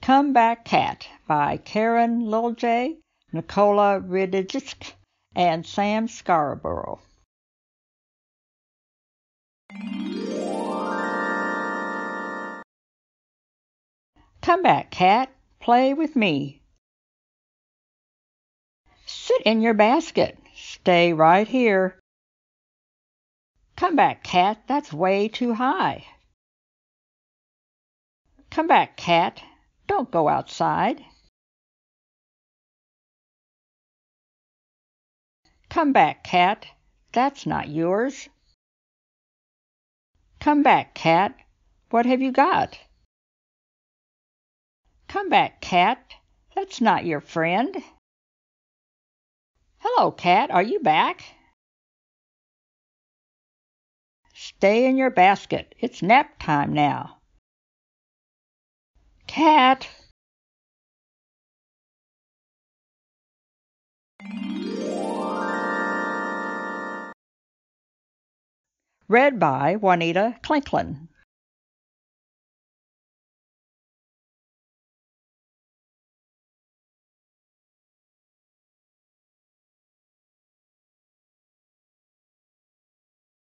Come Back Cat by Karen Lilje, Nicola, Rijsdijk, and Sam Scarborough. Come back, cat, play with me. Sit in your basket, stay right here. Come back, cat, that's way too high. Come back, cat, don't go outside. Come back, cat, that's not yours. Come back, cat, what have you got? Come back, cat, that's not your friend. Hello, cat, are you back? Stay in your basket, it's nap time now. Cat! Read by Juanita Klenklen.